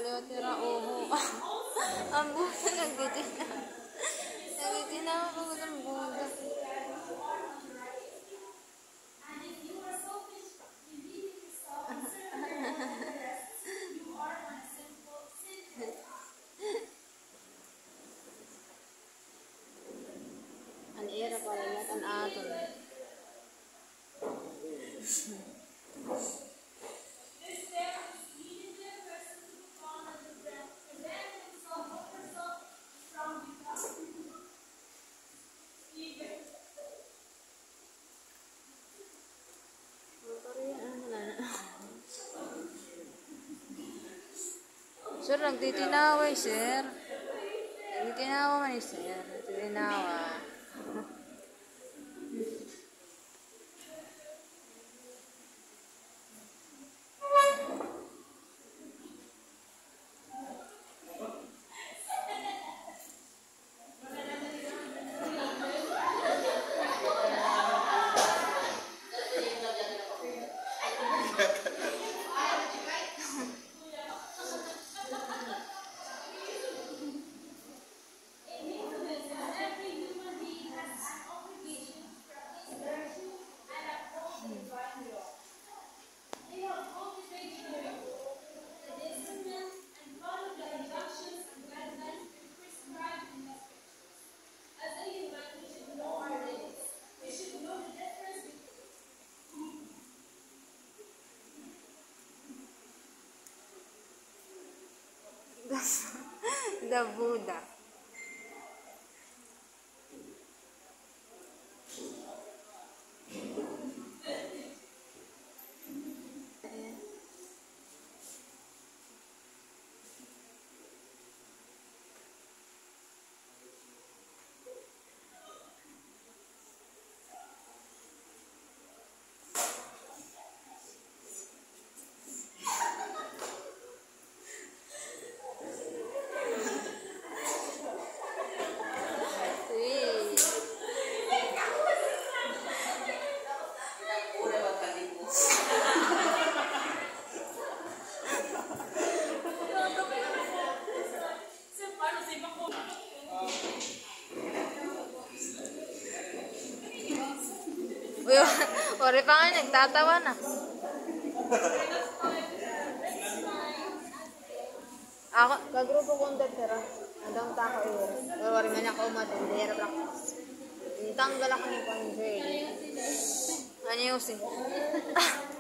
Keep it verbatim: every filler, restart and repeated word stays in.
kaliwat tira uho. Ang buta nagtitina. Nagtitina ako pagod ang buta. Ang ira pala lahat ang aton. Sir, nagtitinawa eh, sir. Nagtitinawa man eh, sir. Nagtitinawa. The Buddha. Uy, ori pa nga, nagtatawa na. Ako, kagrupo kong datira. Andang tako iyo. Ori nga niya ko umatin. Dihira lang. Tanggal ako ni Panjay. Ano yung si?